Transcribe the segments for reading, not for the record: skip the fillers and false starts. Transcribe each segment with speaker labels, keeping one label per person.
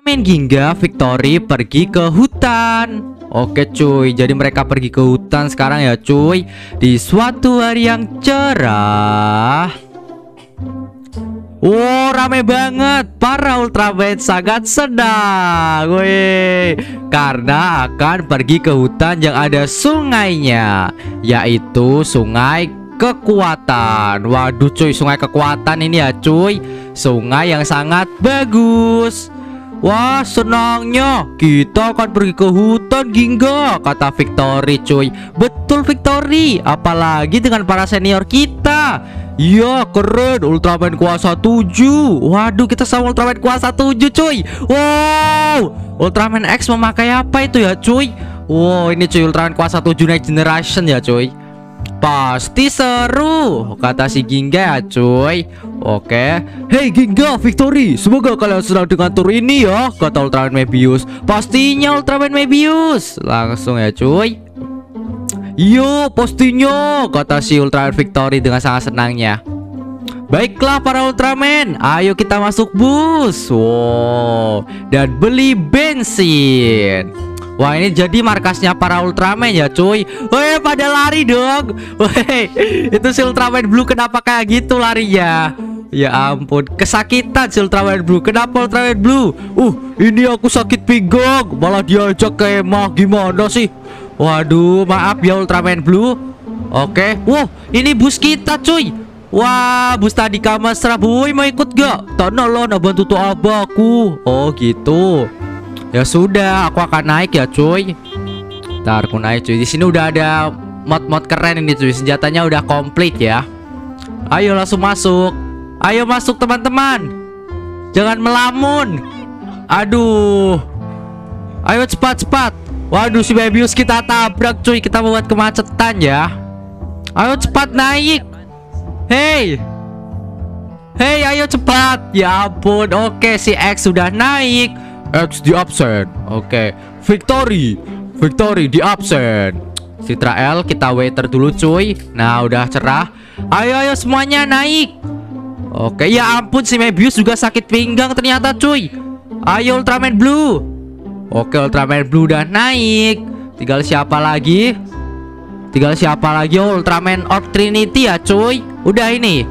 Speaker 1: Ultraman Ginga Victory pergi ke hutan. Oke cuy, jadi mereka pergi ke hutan sekarang ya cuy. Di suatu hari yang cerah. Wow, rame banget. Para Ultraman sangat senang. Wih, karena akan pergi ke hutan yang ada sungainya, yaitu sungai kekuatan. Waduh cuy, sungai kekuatan ini ya cuy. Sungai yang sangat bagus. Wah, senangnya kita akan pergi ke hutan Ginga, kata Victory cuy. Betul Victory, apalagi dengan para senior kita. Iya, keren. Ultraman kuasa 7. Waduh, kita sama Ultraman kuasa 7 cuy. Wow, Ultraman X memakai apa itu ya cuy? Wow, ini cuy Ultraman kuasa 7 Next Generation ya cuy. Pasti seru, kata si Ginga ya cuy. Oke. Hey Ginga, Victory, semoga kalian senang dengan tur ini ya, kata Ultraman Mebius. Pastinya Ultraman Mebius. Langsung ya cuy. Yo, pastinya, kata si Ultraman Victory dengan sangat senangnya. Baiklah para Ultraman, ayo kita masuk bus. Wow, dan beli bensin. Wah, ini jadi markasnya para Ultraman ya cuy. Weh, pada lari dong. Weh, itu si Ultraman Blue kenapa kayak gitu larinya? Ya ampun, kesakitan si Ultraman Blue. Kenapa Ultraman Blue? Ini aku sakit pinggang, malah diajak kemah, gimana sih? Waduh, maaf ya Ultraman Blue. Oke, wow, ini bus kita cuy. Wah, bus tadi mesra. Boy, mau ikut gak? Tanah lo, nak bantu tuh abahku. Oh gitu. Ya sudah, aku akan naik ya cuy. Ntar aku naik cuy. Di sini udah ada mod-mod keren ini cuy. Senjatanya udah komplit ya. Ayo langsung masuk. Ayo masuk teman-teman. Jangan melamun. Aduh. Ayo cepat-cepat. Waduh, si Mebius kita tabrak cuy. Kita membuat kemacetan ya. Ayo cepat naik. Hey, ayo cepat. Ya ampun. Oke, si X sudah naik. X di absen. Oke, Victory di absen. Citra L kita waiter dulu cuy. Nah, udah cerah. Ayo semuanya naik. Oke, ya ampun si Mebius juga sakit pinggang ternyata cuy. Ayo Ultraman Blue. Oke, Ultraman Blue udah naik. Tinggal siapa lagi? Oh, Ultraman Orb Trinity ya cuy. Udah ini.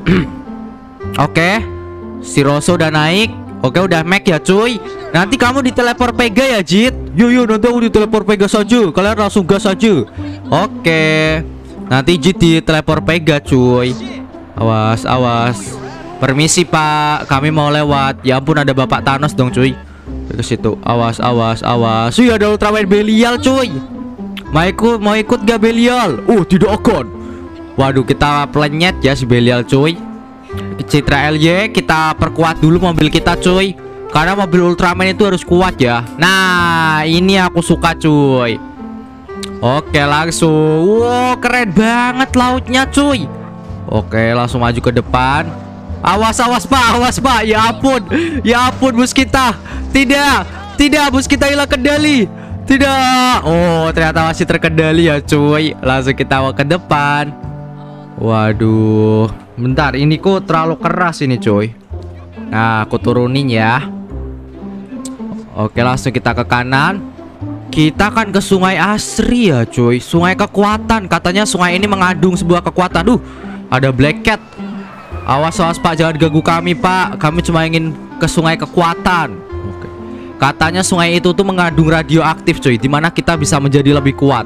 Speaker 1: Oke, si Rosso udah naik. Oke, udah Mac ya cuy. Nanti kamu diteleport Pega ya Jit. Yo, nanti aku diteleport Pega saja. Kalian langsung gas saja. Oke, nanti Jit diteleport Pega cuy. Awas. Permisi pak, kami mau lewat. Ya ampun, ada Bapak Thanos dong cuy. Ke situ. Awas. Wih, ada Ultraman Belial cuy. Mau ikut gak Belial? Tidak akan. Waduh, kita plenyet ya si Belial cuy. Citra LY kita perkuat dulu mobil kita cuy. Karena mobil Ultraman itu harus kuat ya. Nah, ini aku suka cuy. Oke, langsung. Wow, keren banget lautnya cuy. Oke, langsung maju ke depan. Awas pak. Ya ampun bus kita. Tidak, bus kita hilang kendali. Tidak. Oh, ternyata masih terkendali ya cuy. Langsung kita ke depan. Waduh, bentar, ini kok terlalu keras ini cuy. Nah, aku turunin ya. Oke, langsung kita ke kanan. Kita akan ke sungai asri ya cuy. Sungai kekuatan. Katanya sungai ini mengandung sebuah kekuatan. Ada Black Cat. Awas pak, jangan ganggu kami pak. Kami cuma ingin ke sungai kekuatan. Oke. Katanya sungai itu tuh mengandung radioaktif cuy, dimana kita bisa menjadi lebih kuat.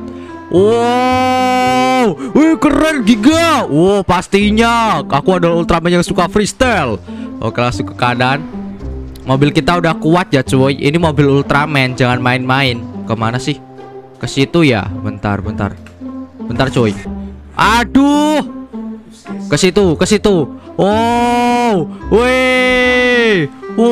Speaker 1: Wow, wih keren Giga. Wow, pastinya aku adalah Ultraman yang suka freestyle. Oke, langsung ke kanan. Mobil kita udah kuat ya cuy. Ini mobil Ultraman, jangan main-main. Kemana sih? Ke situ ya. Bentar cuy. Aduh. Ke situ. Oh, wih.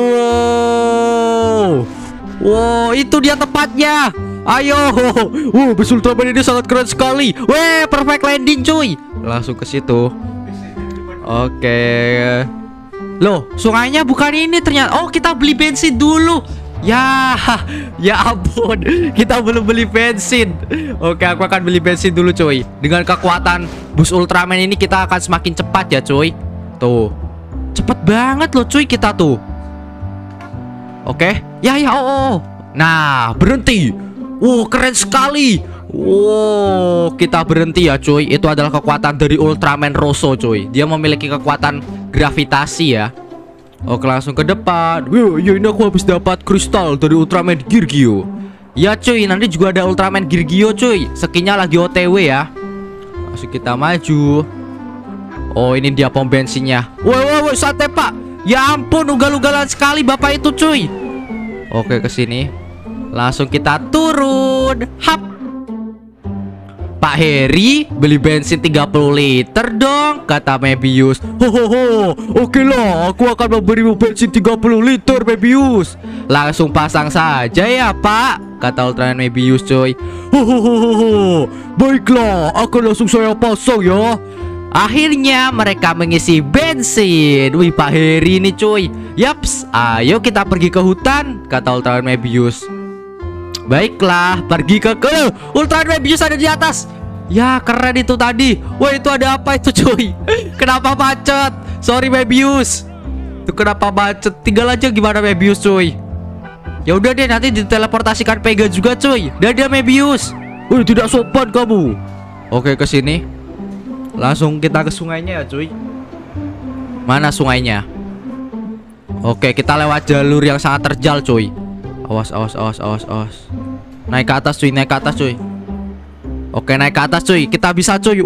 Speaker 1: Wow, itu dia tempatnya. Ayo. Bus Ultraman ini sangat keren sekali. Weh, perfect landing cuy. Langsung ke situ. Oke. Loh, sungainya bukan ini ternyata. Oh, kita beli bensin dulu. Ya ampun, kita belum beli bensin. Oke, aku akan beli bensin dulu cuy. Dengan kekuatan bus Ultraman ini kita akan semakin cepat ya cuy. Tuh, cepet banget loh cuy kita tuh. Oke. Ya ya, oh. Nah, berhenti. Wow, keren sekali. Wow, kita berhenti ya cuy. Itu adalah kekuatan dari Ultraman Rosso cuy. Dia memiliki kekuatan gravitasi ya. Oke, langsung ke depan. Wih, ya ini aku habis dapat kristal dari Ultraman Geargio. Ya cuy, nanti juga ada Ultraman Geargio cuy. Skinnya lagi OTW ya. Langsung kita maju. Oh, ini dia pom bensinnya. Woi, santai pak. Ya ampun, ugal-ugalan sekali bapak itu cuy. Oke, ke sini. Langsung kita turun. Hap. Pak Heri, beli bensin 30 liter dong, kata Mebius. Hohoho, oke lah, aku akan memberimu bensin 30 liter Mebius. Langsung pasang saja ya pak, kata Ultraman Mebius coy. Hohoho, baiklah, akan langsung saya pasang ya. Akhirnya mereka mengisi bensin. Wih, Pak Heri ini cuy. Yaps, ayo kita pergi ke hutan, kata Ultraman Mebius. Baiklah, pergi ke Ultraman Mebius ada di atas. Ya, keren itu tadi. Wah, itu ada apa itu cuy? Kenapa macet? Sorry Mebius. Itu kenapa macet? Tinggal aja gimana Mebius cuy. Ya udah deh, nanti diteleportasikan Pega juga cuy. Dadah Mebius. Wih, tidak sopan kamu. Oke, ke sini. Langsung kita ke sungainya ya cuy. Mana sungainya? Oke, kita lewat jalur yang sangat terjal cuy. Awas. Naik ke atas cuy, naik ke atas cuy. Oke, naik ke atas cuy. Kita bisa cuy.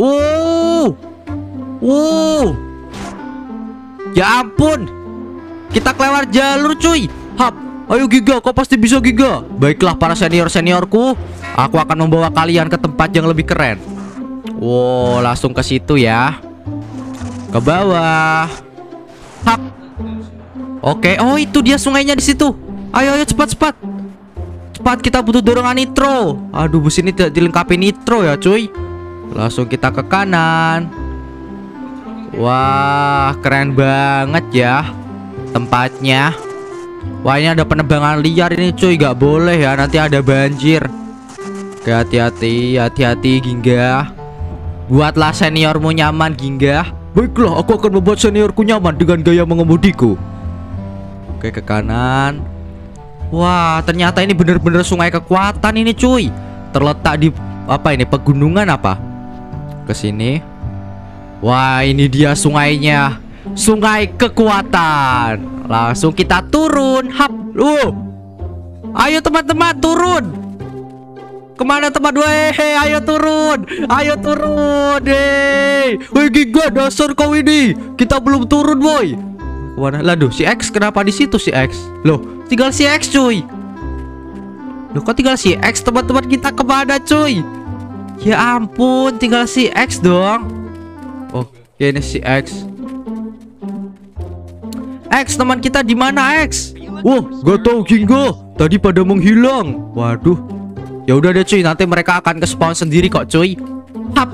Speaker 1: Ya ampun. Kita kelewat jalur cuy. Hap. Ayo Giga, kau pasti bisa Giga. Baiklah para senior-seniorku, aku akan membawa kalian ke tempat yang lebih keren. Wow, langsung ke situ ya. Ke bawah. Hap. Oke, oh itu dia sungainya di situ. Ayo cepat. Cepat, kita butuh dorongan nitro. Aduh, bus ini tidak dilengkapi nitro ya cuy. Langsung kita ke kanan. Wah, keren banget ya tempatnya. Wah, ini ada penebangan liar ini cuy. Gak boleh ya, nanti ada banjir. Oke, hati-hati Gingga. Buatlah seniormu nyaman Gingga. Baiklah, aku akan membuat seniorku nyaman dengan gaya mengemudiku. Oke, ke kanan. Wah, ternyata ini bener-bener sungai kekuatan ini cuy. Terletak di apa ini, pegunungan apa? Ke sini. Wah, ini dia sungainya. Sungai kekuatan. Langsung kita turun. Hap. Ayo teman-teman turun. Kemana teman? Ayo turun. Woi Giga, dasar kau ini. Kita belum turun boy. Kemana? Laduh, si X kenapa di situ si X? Loh, tinggal si X cuy. Loh, kok tinggal si X? Teman-teman kita kemana cuy? Ya ampun, tinggal si X dong. Oh, ini si X. X, teman kita di mana X? Wah, gak tahu Ginga. Tadi pada menghilang. Waduh. Ya udah deh cuy, nanti mereka akan ke spawn sendiri kok cuy. Hap.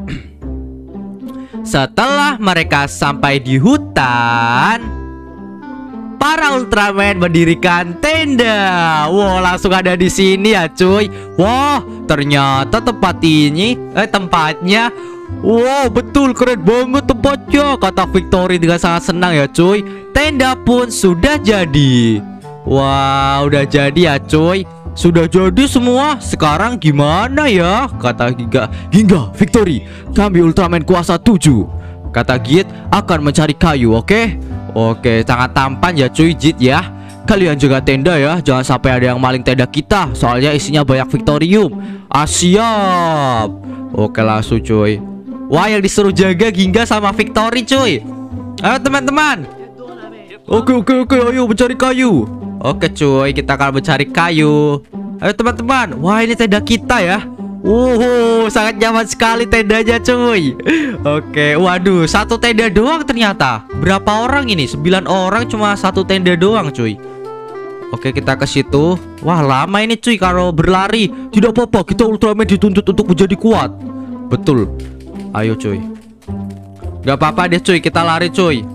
Speaker 1: Setelah mereka sampai di hutan, para Ultraman mendirikan tenda. Wow, langsung ada di sini ya cuy. Wah, ternyata tempatnya. Wow, betul, keren banget tempatnya, kata Victory dengan sangat senang ya cuy. Tenda pun sudah jadi. Wah, udah jadi ya cuy. Sudah jadi semua. Sekarang gimana ya? Kata Giga. Victory, kami Ultraman kuasa 7. Kata Git akan mencari kayu, oke? Oke, sangat tampan ya cuy Jit ya. Kalian jaga tenda ya, jangan sampai ada yang maling tenda kita. Soalnya isinya banyak Victorium. Siap. Oke, langsung cuy. Wah, yang disuruh jaga Ginga sama Victory cuy. Ayo teman-teman. Oke, ayo mencari kayu. Oke cuy, kita akan mencari kayu. Ayo teman-teman. Wah, ini tenda kita ya. Sangat nyaman sekali tendanya cuy. Oke, waduh, satu tenda doang ternyata. Berapa orang ini? 9 orang cuma satu tenda doang cuy. Oke, kita ke situ. Wah, lama ini cuy kalau berlari. Tidak apa-apa, kita Ultraman dituntut untuk menjadi kuat. Betul. Ayo cuy. Gak apa-apa deh cuy, kita lari cuy.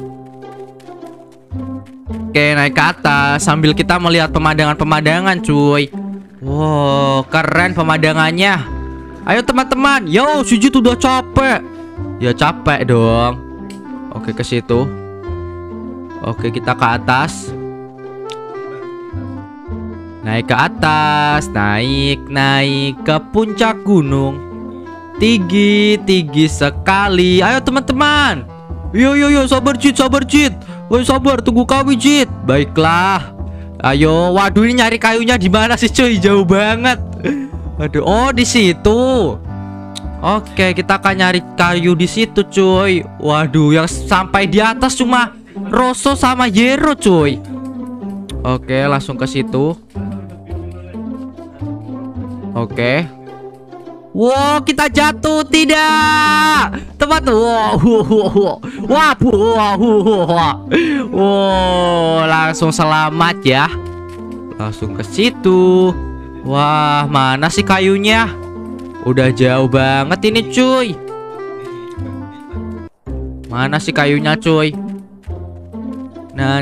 Speaker 1: Oke, naik ke atas sambil kita melihat pemandangan-pemandangan cuy. Wow, keren pemandangannya. Ayo teman-teman. Yo, Sujit udah capek. Ya capek dong. Oke, ke situ. Oke, kita ke atas. Naik ke atas, naik ke puncak gunung. Tinggi sekali. Ayo teman-teman. Yo, sabar Jit. Woi sabar, tunggu kami Jit. Baiklah. Ayo, waduh ini nyari kayunya di mana sih cuy? Jauh banget. Waduh, oh di situ. Oke, kita akan nyari kayu di situ cuy. Waduh, yang sampai di atas cuma Rosso sama Yero cuy. Oke, langsung ke situ. Oke. Wow, kita jatuh tidak. Teman tuh. Wow, langsung selamat ya. Langsung ke situ. Wah, mana sih kayunya? Udah jauh banget ini cuy. Mana sih kayunya cuy? Nah.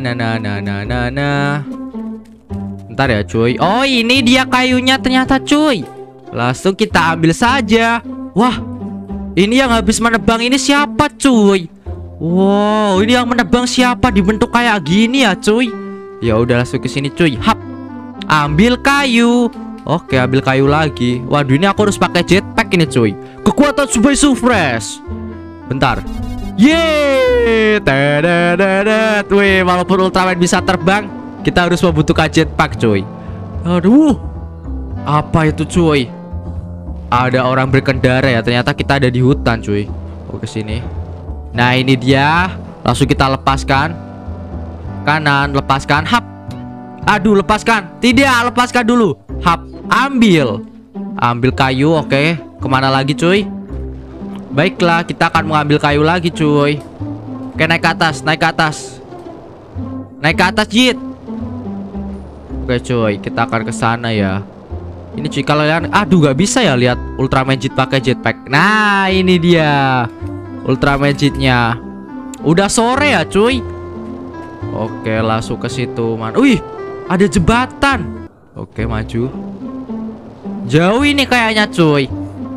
Speaker 1: Bentar ya cuy. Oh ini dia kayunya ternyata cuy. Langsung kita ambil saja. Wah, ini yang habis menebang ini siapa cuy? Wow, ini yang menebang siapa? Dibentuk kayak gini ya cuy. Ya udah langsung ke sini cuy. Hap. Ambil kayu. Oke, ambil kayu lagi. Waduh, ini aku harus pakai jetpack ini cuy. Kekuatan Super Fresh. Bentar. Yeay. Wih, walaupun Ultraman bisa terbang, kita harus membutuhkan jetpack cuy. Aduh. Apa itu cuy? Ada orang berkendara ya. Ternyata kita ada di hutan cuy. Oke sini. Nah ini dia. Langsung kita lepaskan. Kanan, lepaskan. Hap. Aduh, lepaskan. Tidak, lepaskan dulu. Hap. Ambil kayu. Oke. Kemana lagi cuy? Baiklah, kita akan mengambil kayu lagi cuy. Oke, naik ke atas. Naik ke atas Jit. Oke cuy, kita akan ke sana ya. Ini cuy, kalau kalian, aduh gak bisa ya lihat Ultraman Jit pakai jetpack. Nah ini dia Ultraman Jitnya. Udah sore ya cuy. Oke, langsung ke situ man. Wih, ada jembatan. Oke, maju. Jauh ini kayaknya cuy.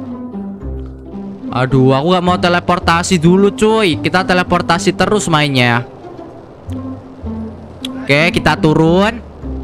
Speaker 1: Aduh, aku gak mau teleportasi dulu cuy. Kita teleportasi terus mainnya. Oke, kita turun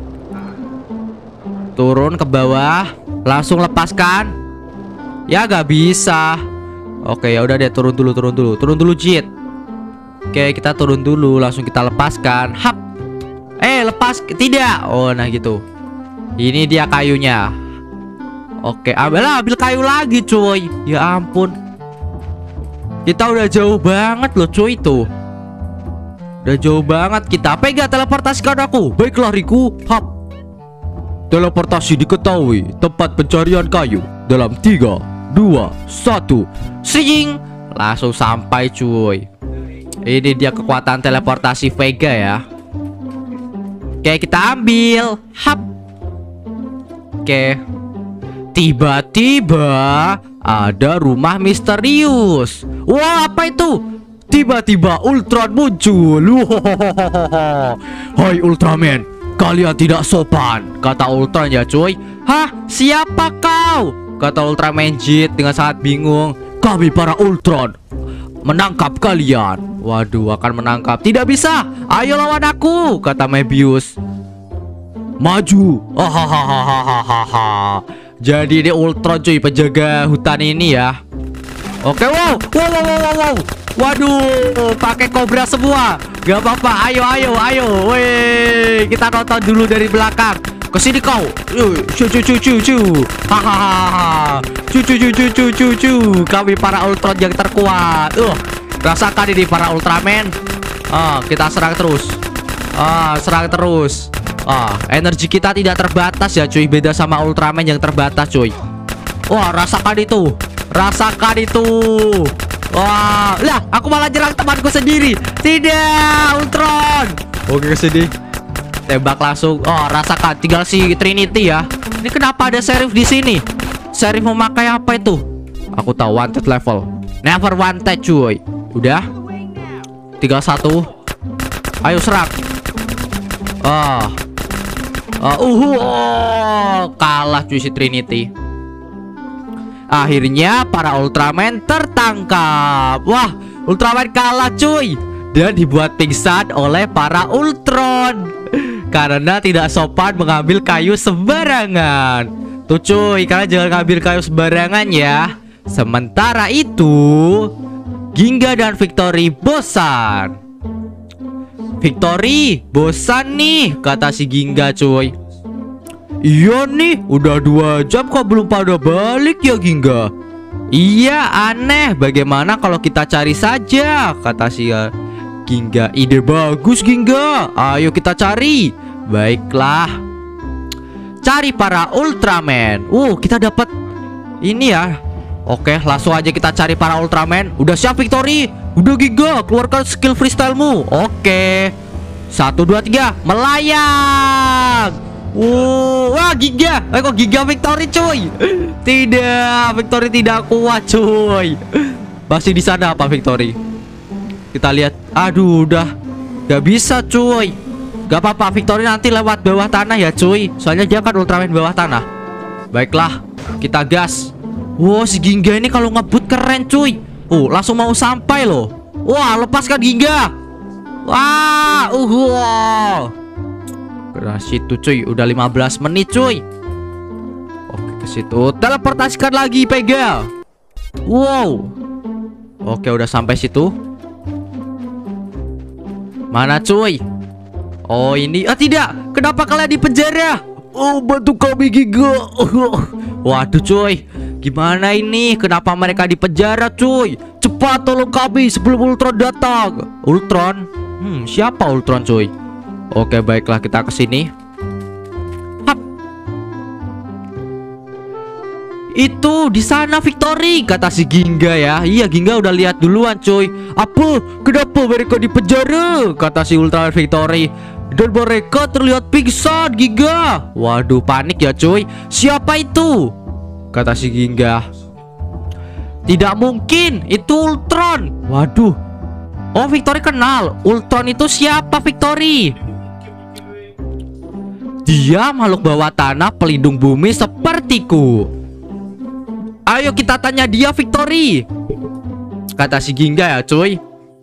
Speaker 1: ke bawah. Langsung lepaskan. Ya gak bisa. Oke, ya udah deh, turun dulu Jit. Oke, kita turun dulu. Langsung kita lepaskan. Hap. Lepas. Tidak. Oh, nah gitu. Ini dia kayunya. Oke, ambil kayu lagi cuy. Ya ampun. Kita udah jauh banget loh cuy tuh. Udah jauh banget kita. Pegang teleportasikan aku. Baiklah Riku. Hap. Teleportasi diketahui. Tempat pencarian kayu. Dalam 3, 2, 1. Sing. Langsung sampai cuy. Ini dia kekuatan teleportasi Vega ya. Oke, kita ambil. Hap. Oke. Tiba-tiba ada rumah misterius. Wah, apa itu? Tiba-tiba Ultron muncul. Hai Ultraman, kalian tidak sopan, kata Ultron ya cuy. Hah, siapa kau? Kata Ultraman Jit dengan sangat bingung. Kami para Ultron menangkap kalian. Waduh, akan menangkap. Tidak bisa. Ayo lawan aku, kata Mebius. Maju. Hahaha. Jadi ini Ultron cuy, penjaga hutan ini ya. Oke, wow. Waduh, pakai kobra semua. Gak apa-apa, ayo. Woi, kita nonton dulu dari belakang. Kesini kau. Hahaha. Kami para Ultron yang terkuat. Rasakan ini para Ultraman. Kita serang terus. Energi kita tidak terbatas ya cuy. Beda sama Ultraman yang terbatas cuy. Wah, rasakan itu. Wah, lah, aku malah nyerang temanku sendiri. Tidak, Ultron. Oke, kesini. Tembak langsung. Rasakan. Tinggal si Trinity ya. Ini kenapa ada Sheriff di sini? Sheriff memakai apa itu? Aku tahu, wanted level. Never wanted cuy. Udah. 31. Ayo serang. Kalah cuy si Trinity. Akhirnya para Ultraman tertangkap. Wah, Ultraman kalah cuy. Dan dibuat pingsan oleh para Ultron. karena tidak sopan mengambil kayu sembarangan. Tuh cuy, kalian jangan ngambil kayu sembarangan ya. Sementara itu Ginga dan Victory bosan. Victory, bosan nih, kata si Ginga cuy. Iya nih, udah 2 jam kok belum pada balik ya Ginga. Iya, aneh. Bagaimana kalau kita cari saja, kata si Ginga. Ide bagus Ginga, ayo kita cari. Baiklah, cari para Ultraman. Kita dapat ini ya. Oke, langsung aja kita cari para Ultraman. Udah siap Victory? Udah Ginga, keluarkan skill freestylemu. Oke, 1, 2, 3, melayang. Wah Ginga, kok Ginga Victory cuy? Tidak, Victory tidak kuat cuy. Masih di sana apa Victory? Kita lihat. Aduh, udah gak bisa cuy. Gak apa-apa, Victory nanti lewat bawah tanah ya cuy. Soalnya dia kan Ultraman bawah tanah. Baiklah, kita gas. Wow, si Ginga ini kalau ngebut keren cuy. Langsung mau sampai loh. Wah, lepaskan Ginga. Wah, ke situ cuy, udah 15 menit cuy. Oke, ke situ. Teleportasikan lagi, pegang. Wow. Oke, udah sampai situ. Mana cuy? Oh, ini. Tidak. Kenapa kalian di penjara? Bantu kami Ginga. Waduh cuy, gimana ini? Kenapa mereka di penjara cuy? Cepat tolong kami sebelum Ultron datang. Ultron? Siapa Ultron cuy? Oke, baiklah, kita ke sini. Hap. Itu di sana Victory, kata si Ginga ya. Iya, Ginga udah lihat duluan cuy. Apa? Kenapa mereka di penjara? Kata si Ultraman Victory. Dan mereka terlihat pingsan Ginga. Waduh, panik ya cuy. Siapa itu? Kata si Ginga. Tidak mungkin, itu Ultron. Waduh. Oh, Victory kenal. Ultron itu siapa Victory? Dia makhluk bawah tanah pelindung bumi sepertiku. Ayo kita tanya dia Victory, kata si Ginga ya cuy.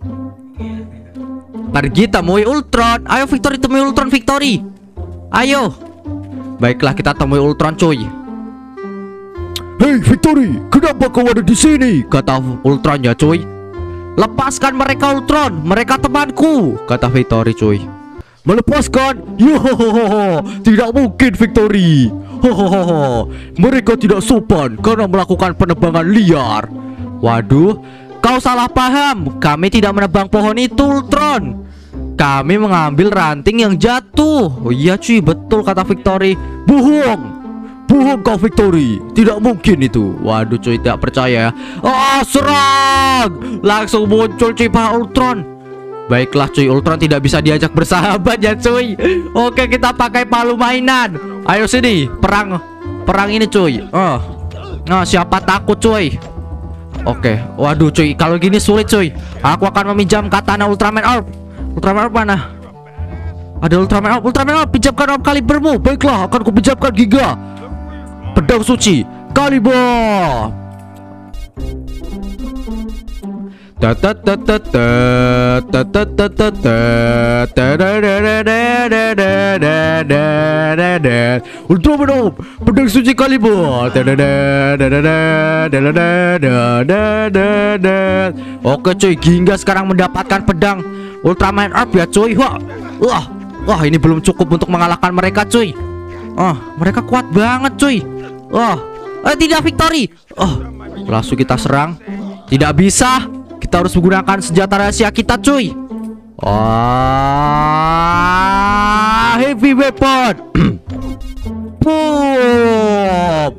Speaker 1: Pergi temui Ultron. Ayo Victory, temui Ultron Victory. Ayo. Baiklah, kita temui Ultron cuy. Hei Victory, kenapa kau ada di sini? Kata Ultron ya cuy. Lepaskan mereka Ultron, mereka temanku, kata Victory cuy. Melepaskan? Yohohoho, tidak mungkin Victory. Hohoho, mereka tidak sopan karena melakukan penebangan liar. Waduh, kau salah paham. Kami tidak menebang pohon itu Ultron. Kami mengambil ranting yang jatuh. Oh iya cuy, betul kata Victory. Bohong, bohong kau Victory, tidak mungkin itu. Waduh cuy, tidak percaya. Serang. Langsung muncul cuy para Ultron. Baiklah cuy, Ultron tidak bisa diajak bersahabat ya cuy. Oke, kita pakai palu mainan. Ayo sini, perang ini cuy. Siapa takut cuy? Oke, waduh cuy, kalau gini sulit cuy. Aku akan meminjam katana Ultraman Orb. Ultraman Orb mana? Ada Ultraman Orb. Ultraman Orb, pinjamkan Orb Kalibermu. Baiklah, akan kupinjamkan Ginga. Pedang suci Kaliber. Ultraman Orb, pedang suci Kaliber. Oke cuy, Ginga sekarang mendapatkan pedang Ultraman Orb ya cuy. Wah, ini belum cukup untuk mengalahkan mereka cuy. Mereka kuat banget cuy. Tidak Victory. Langsung kita serang. Tidak bisa. Kita harus menggunakan senjata rahasia kita cuy. Heavy weapon. Boom.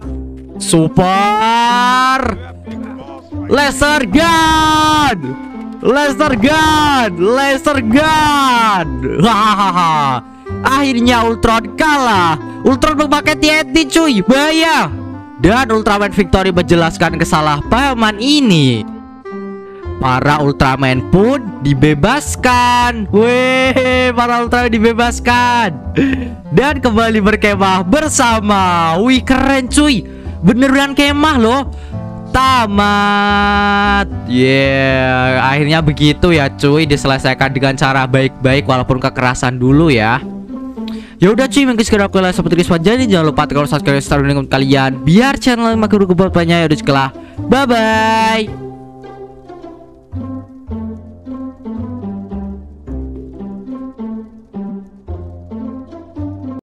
Speaker 1: Super laser gun. Laser gun. Laser gun. Akhirnya Ultron kalah. Ultron memakai TNT cuy, bahaya. Dan Ultraman Victory menjelaskan kesalahpahaman ini. Para Ultraman pun dibebaskan. Para Ultraman dibebaskan dan kembali berkemah bersama. Wih, keren cuy, beneran kemah loh. Tamat. Akhirnya begitu ya cuy, diselesaikan dengan cara baik-baik walaupun kekerasan dulu ya. Ya udah cuy, mungkin sekarang aku lah seperti ini. Jadi jangan lupa kalau subscribe, share dengan kalian biar channel makin berkembang banyak. Ya udah sekolah. Bye bye.